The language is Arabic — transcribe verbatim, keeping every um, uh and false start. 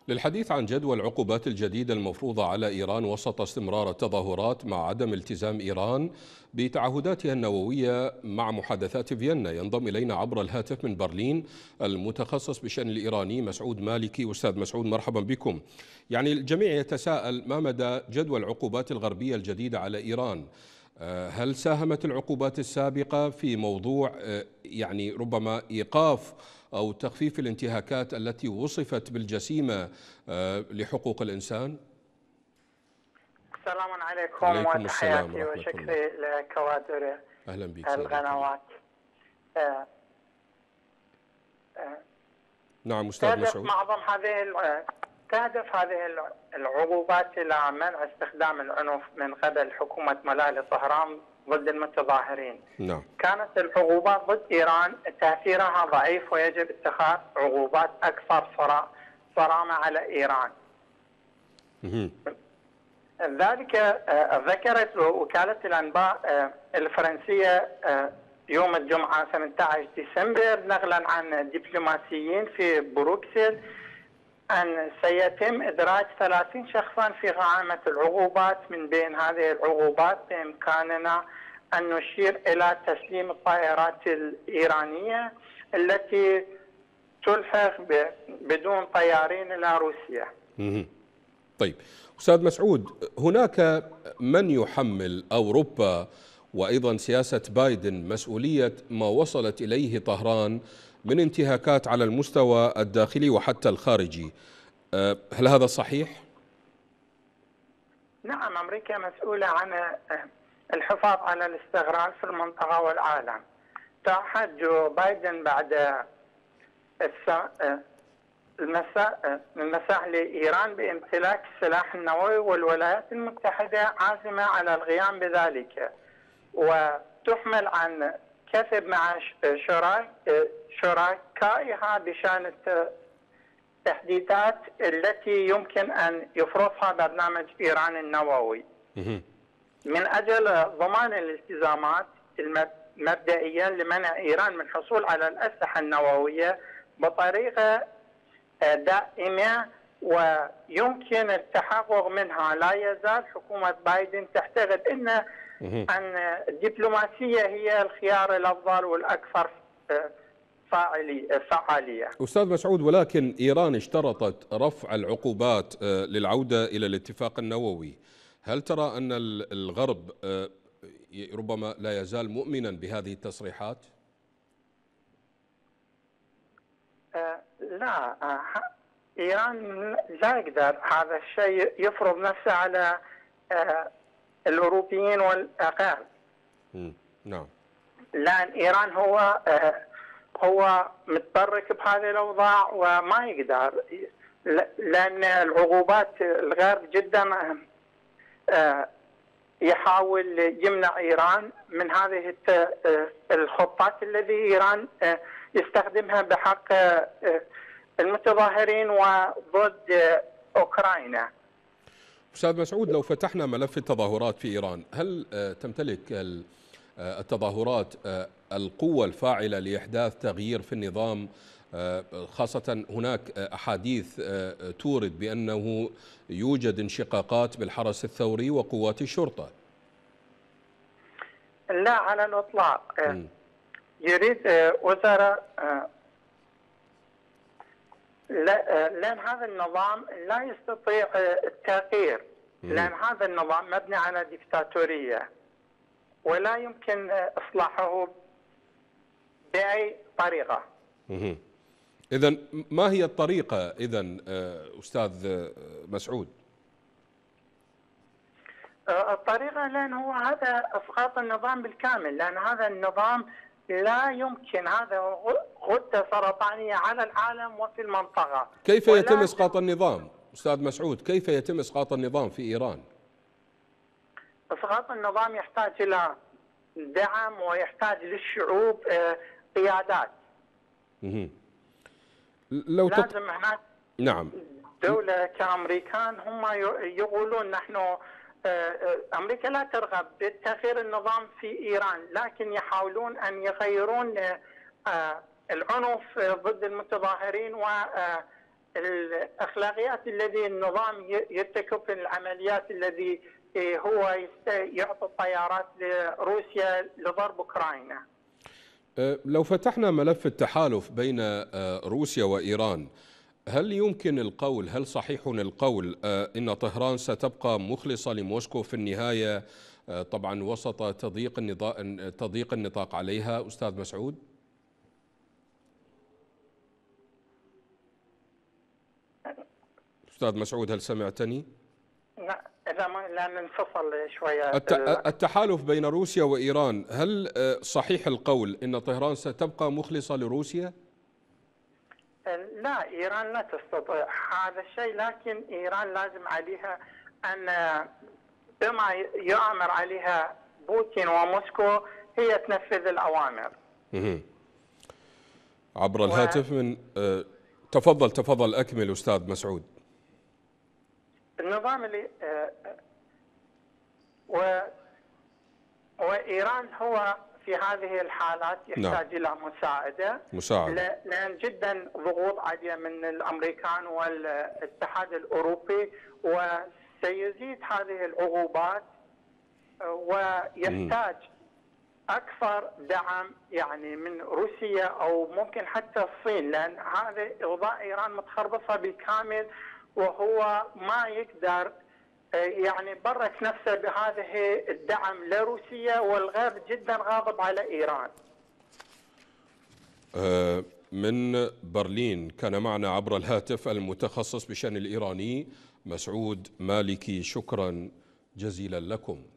للحديث عن جدوى العقوبات الجديدة المفروضة على إيران وسط استمرار التظاهرات مع عدم التزام إيران بتعهداتها النووية مع محادثات فيينا، ينضم إلينا عبر الهاتف من برلين المتخصص بالشأن الإيراني مسعود مالكي. أستاذ مسعود، مرحبا بكم. يعني الجميع يتساءل ما مدى جدوى العقوبات الغربية الجديدة على إيران؟ هل ساهمت العقوبات السابقة في موضوع يعني ربما إيقاف أو تخفيف الانتهاكات التي وصفت بالجسيمة لحقوق الإنسان؟ السلام عليكم عليكم السلام وتحياتي ورحمة الله. وشكري لكوادر أهلا بك القنوات. آه آه نعم أستاذ تهدف مسعود. معظم هذه تهدف هذه العقوبات إلى منع استخدام العنف من قبل حكومة ملالي طهران ضد المتظاهرين. نعم. كانت العقوبات ضد إيران تأثيرها ضعيف ويجب اتخاذ عقوبات أكثر صرامة على إيران. مه. ذلك ذكرت وكالة الأنباء الفرنسية يوم الجمعة ثمانية عشر ديسمبر نقلا عن دبلوماسيين في بروكسل أن سيتم إدراج ثلاثين شخصا في قائمة العقوبات. من بين هذه العقوبات بإمكاننا أن نشير إلى تسليم الطائرات الإيرانية التي تلحق بدون طيارين إلى روسيا. مه. طيب أستاذ مسعود، هناك من يحمل أوروبا وأيضا سياسة بايدن مسؤولية ما وصلت إليه طهران من انتهاكات على المستوى الداخلي وحتى الخارجي، هل هذا صحيح؟ نعم، أمريكا مسؤولة عن الحفاظ على الاستقرار في المنطقة والعالم. تعهد جو بايدن بعد المساء لإيران بامتلاك السلاح النووي، والولايات المتحدة عازمة على القيام بذلك، وتحمل عن كسب مع شركائها بشأن التحديثات التي يمكن أن يفرضها برنامج إيران النووي من أجل ضمان الالتزامات المبدئية لمنع إيران من الحصول على الأسلحة النووية بطريقة دائمة ويمكن التحقق منها. لا يزال حكومة بايدن تعتقد أن أن الدبلوماسية هي الخيار الأفضل والأكثر فعالية. أستاذ مسعود، ولكن إيران اشترطت رفع العقوبات للعودة إلى الاتفاق النووي، هل ترى أن الغرب ربما لا يزال مؤمنا بهذه التصريحات؟ لا، إيران لا يقدر هذا الشيء يفرض نفسه على الأوروبيين والأغارب. نعم. لأن إيران هو هو متبرك بهذه الأوضاع وما يقدر، لأن العقوبات الغرب جدا يحاول يمنع إيران من هذه الخطات التي إيران يستخدمها بحق المتظاهرين وضد أوكرانيا. أستاذ مسعود، لو فتحنا ملف التظاهرات في إيران، هل تمتلك التظاهرات القوة الفاعلة لإحداث تغيير في النظام، خاصة هناك أحاديث تورد بأنه يوجد انشقاقات بالحرس الثوري وقوات الشرطة؟ لا على الإطلاق. م. يريد وزراء لأن هذا النظام لا يستطيع التغيير، لأن هذا النظام مبني على ديكتاتورية ولا يمكن إصلاحه بأي طريقة. إذن ما هي الطريقة إذن أستاذ مسعود؟ الطريقة لأن هو هذا إسقاط النظام بالكامل، لأن هذا النظام لا يمكن، هذا غدة سرطانية على العالم وفي المنطقة. كيف يتم إسقاط النظام أستاذ مسعود؟ كيف يتم إسقاط النظام في إيران؟ إسقاط النظام يحتاج إلى دعم ويحتاج للشعوب قيادات. لو لازم تط... هناك نعم دولة كأمريكان هم يقولون نحن أمريكا لا ترغب بتغيير النظام في إيران، لكن يحاولون أن يغيرون العنف ضد المتظاهرين الأخلاقيات الذي النظام يرتكب في العمليات الذي هو يعطي الطيارات لروسيا لضرب أوكرانيا. لو فتحنا ملف التحالف بين روسيا وإيران، هل يمكن القول، هل صحيح القول إن طهران ستبقى مخلصة لموسكو في النهاية، طبعا وسط تضييق النطاق, تضييق النطاق عليها؟ أستاذ مسعود. أستاذ مسعود هل سمعتني؟ لا لا ننفصل شوية. التحالف بين روسيا وإيران، هل صحيح القول إن طهران ستبقى مخلصة لروسيا؟ لا، إيران لا تستطيع هذا الشيء، لكن إيران لازم عليها أن بما يؤمر عليها بوتين وموسكو هي تنفذ الأوامر. عبر الهاتف من تفضل تفضل أكمل أستاذ مسعود. النظام اللي و وإيران هو في هذه الحالات يحتاج نعم. إلى مساعدة مساعدة لأن جدا ضغوط عالية من الأمريكان والاتحاد الأوروبي، وسيزيد هذه العقوبات ويحتاج م. أكثر دعم يعني من روسيا أو ممكن حتى الصين، لأن هذه أوضاع إيران متخربصة بالكامل وهو ما يقدر يعني برك نفسه بهذه الدعم لروسيا، والغير جدا غاضب على إيران. من برلين كان معنا عبر الهاتف المتخصص بالشأن الإيراني مسعود مالكي، شكرا جزيلا لكم.